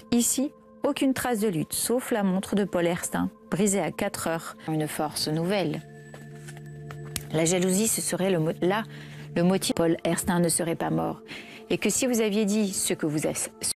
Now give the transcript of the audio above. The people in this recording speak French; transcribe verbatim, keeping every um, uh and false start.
Ici, aucune trace de lutte, sauf la montre de Paul Herstin, brisée à quatre heures. Une force nouvelle. La jalousie, ce serait le là le motif. Paul Herstin ne serait pas mort. Et que si vous aviez dit ce que vous avez...